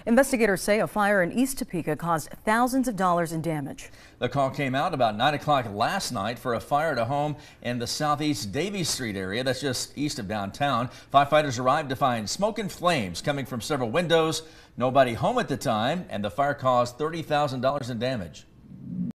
Investigators say a fire in East Topeka caused thousands of dollars in damage. The call came out about 9 o'clock last night for a fire at a home in the southeast Davies Street area. That's just east of downtown. Firefighters arrived to find smoke and flames coming from several windows. Nobody home at the time, and the fire caused $30,000 in damage.